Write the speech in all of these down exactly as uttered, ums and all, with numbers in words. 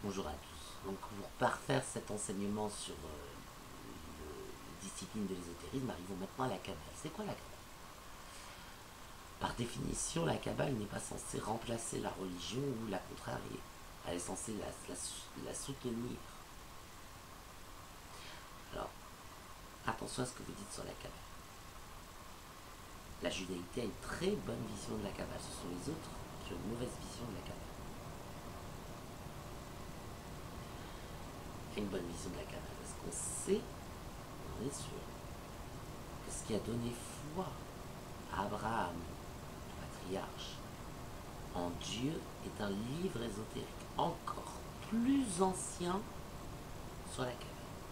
Bonjour à tous. Donc pour parfaire cet enseignement sur euh, le, discipline de l'ésotérisme, arrivons maintenant à la Kabbale. C'est quoi la Kabbale? Par définition, la Kabbale n'est pas censée remplacer la religion ou la contrarier. Elle est censée la, la, la soutenir. Alors, attention à ce que vous dites sur la Kabbale. La judaïté a une très bonne vision de la Kabbale. Ce sont les autres qui ont une mauvaise vision de la Kabbale. Une bonne vision de la Kabbale, parce qu'on sait, on est sûr, que ce qui a donné foi à Abraham, le patriarche, en Dieu, est un livre ésotérique encore plus ancien sur la Kabbale.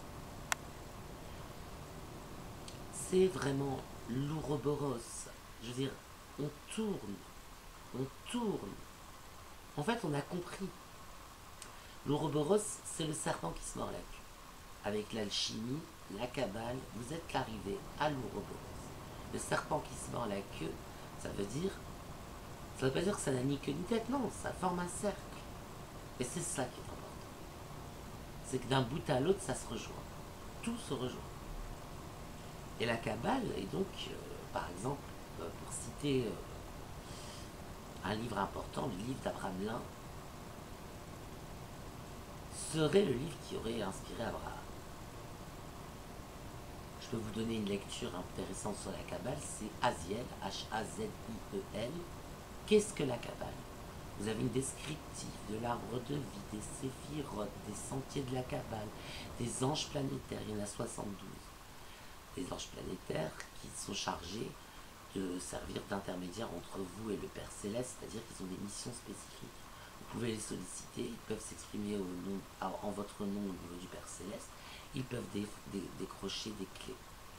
C'est vraiment l'ouroboros. Je veux dire, on tourne, on tourne. En fait, on a compris. L'ouroboros, c'est le serpent qui se mord la queue. Avec l'alchimie, la Kabbale, vous êtes arrivé à l'ouroboros. Le serpent qui se mord la queue, ça veut dire, ça veut pas dire que ça n'a ni queue ni tête, non, ça forme un cercle. Et c'est ça qui est important. C'est que d'un bout à l'autre, ça se rejoint. Tout se rejoint. Et la Kabbale est donc, euh, par exemple, euh, pour citer euh, un livre important, le livre d'Abraham Lin, serait le livre qui aurait inspiré Abraham. Je peux vous donner une lecture intéressante sur la Kabbale, c'est Haziel, H A Z I E L. Qu'est-ce que la Kabbale? Vous avez une descriptive de l'arbre de vie, des séphirotes, des sentiers de la Kabbale, des anges planétaires, il y en a soixante-douze. Des anges planétaires qui sont chargés de servir d'intermédiaire entre vous et le Père Céleste, c'est-à-dire qu'ils ont des missions spécifiques. Vous pouvez les solliciter, ils peuvent s'exprimer au nom, en votre nom au niveau du Père Céleste, ils peuvent dé, dé, décrocher des clés.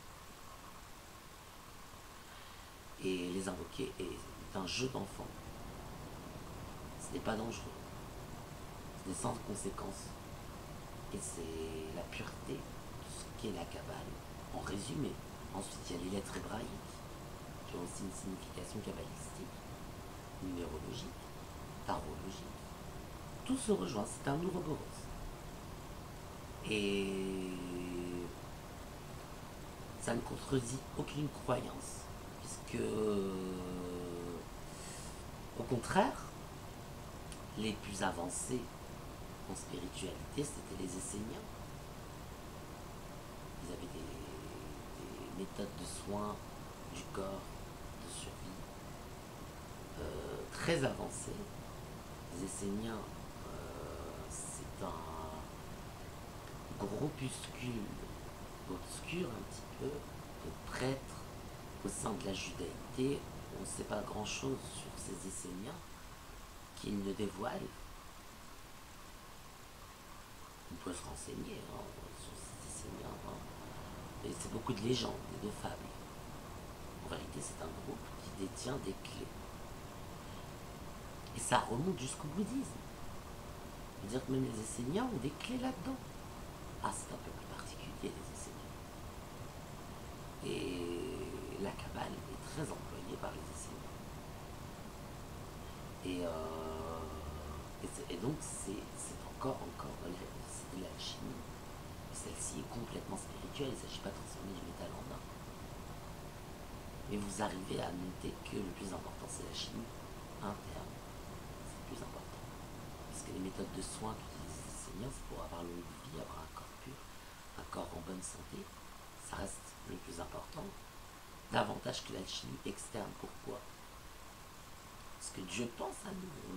Et les invoquer est un jeu d'enfant. Ce n'est pas dangereux. C'est sans conséquences. Et c'est la pureté de ce qu'est la Kabbale, en résumé. Ensuite, il y a les lettres hébraïques, qui ont aussi une signification kabbalistique, numérologique, tarologique. Tout se rejoint, c'est un ouroboros. Et ça ne contredit aucune croyance, puisque, au contraire, les plus avancés en spiritualité, c'était les Esséniens. Ils avaient des, des méthodes de soins du corps, de survie, euh, très avancées. Les Esséniens, euh, c'est un groupuscule obscur un petit peu de prêtres au sein de la judaïté. On ne sait pas grand chose sur ces Esséniens qu'ils ne dévoilent. On peut se renseigner hein, sur ces Esséniens. Hein. Et c'est beaucoup de légendes et de fables. En vérité, c'est un groupe qui détient des clés. Et ça remonte jusqu'au bouddhisme. C'est-à-dire que même les Esséniens ont des clés là-dedans. Ah, c'est un peu plus particulier, les Esséniens. Et la Kabbale est très employée par les Esséniens. Et, euh, et, et donc, c'est encore, encore, c'est de l'alchimie. Celle-ci est complètement spirituelle, il ne s'agit pas de transformer du métal en or. Mais vous arrivez à noter que le plus important, c'est la chimie interne. C'est le plus important. Parce que les méthodes de soins qu'utilisent les Esséniens, c'est pour avoir longue vie, avoir un corps pur, un corps en bonne santé. Ça reste le plus important. Davantage que l'alchimie externe. Pourquoi? Parce que Dieu pense à nous.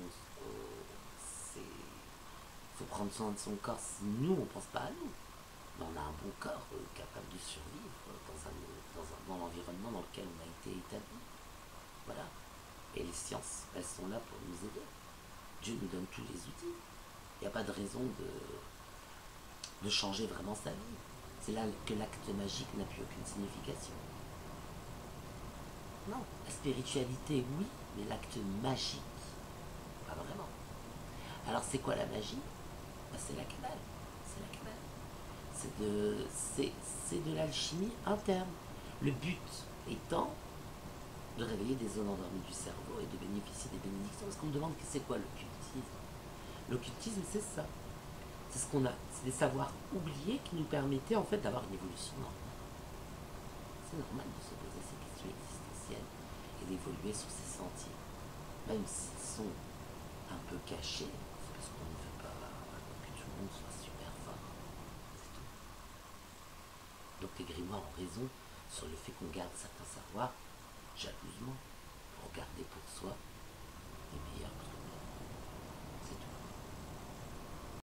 Il faut prendre soin de son corps si nous, on ne pense pas à nous. Mais on a un bon corps euh, capable de survivre dans, un, dans, un, dans l'environnement dans lequel on a été établi. Voilà. Et les sciences, elles sont là pour nous aider. Dieu nous donne tous les outils. Il n'y a pas de raison de, de changer vraiment sa vie. C'est là que l'acte magique n'a plus aucune signification. Non, la spiritualité, oui, mais l'acte magique, pas vraiment. Alors c'est quoi la magie? Ben, c'est la Kabbale. C'est la Kabbale. C'est de, c'est, c'est de l'alchimie interne. Le but étant de réveiller des zones endormies du cerveau et de bénéficier des bénédictions. Parce qu'on me demande que c'est quoi l'occultisme. L'occultisme, c'est ça. C'est ce qu'on a, c'est des savoirs oubliés qui nous permettaient en fait d'avoir une évolution normale. C'est normal de se poser ces questions existentielles et d'évoluer sur ces sentiers. Même s'ils sont un peu cachés, c'est parce qu'on ne veut pas que tout le monde soit super fort. C'est tout. Donc les grimoires ont raison sur le fait qu'on garde certains savoirs jalousement pour garder pour soi les meilleurs.